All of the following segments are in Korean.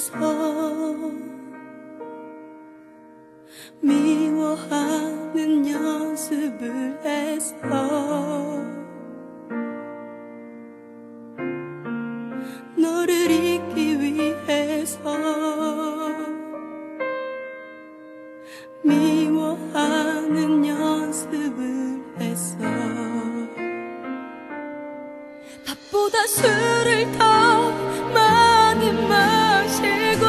미워하는 연습을 했어. 너를 잊기 위해서 미워하는 연습을 했어. 밥보다 술을 더 많이 마시고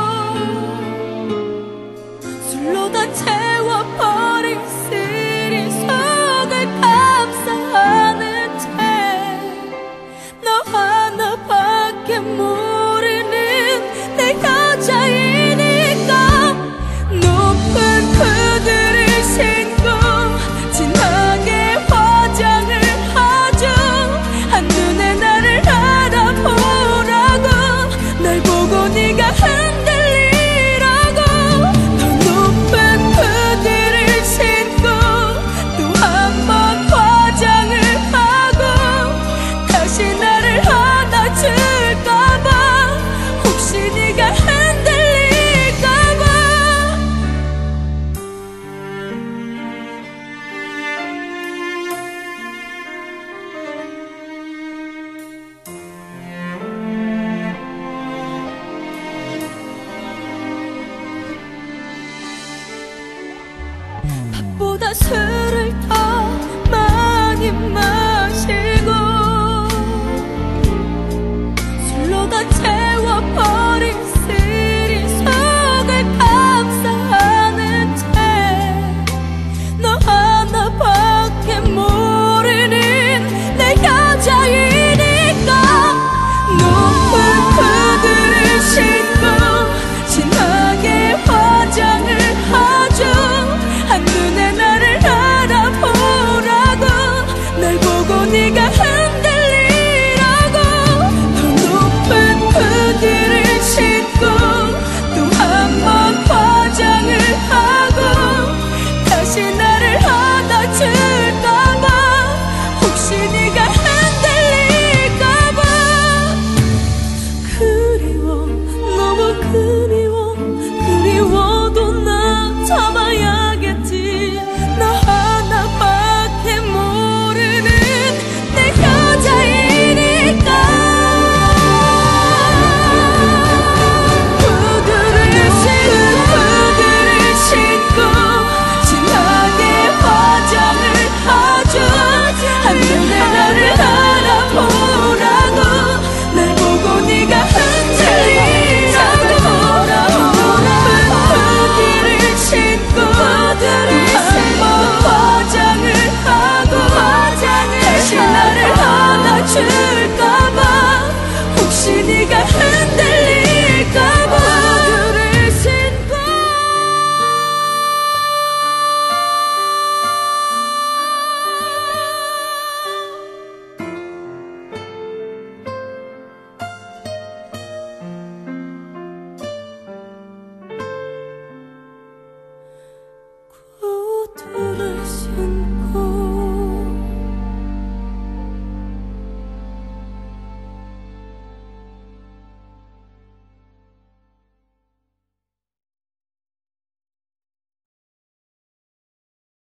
술로 다 채워버린 쓰리 속을 감싸는 채 너 하나밖에 모르는 내 여자이니까 높은 구두를 신고 진하게 화장을 하죠. 한눈에 나를 알아보라고 날 보고 네가 흔들리라고 더 높은 구두를 신고 또 한 번 화장을 하고 다시 나를 안아줄까봐 혹시 네가 흔들릴까봐. 밥보다 술을 더 많이 마시고 술로 다 채워버린 쓰리 속을 감싸는 채 너 하나밖에 모르는 내 여자이니까 높은 구두를 신고 진하게 화장을 하죠. 한눈에 나를 알아보라고 날 보고 네가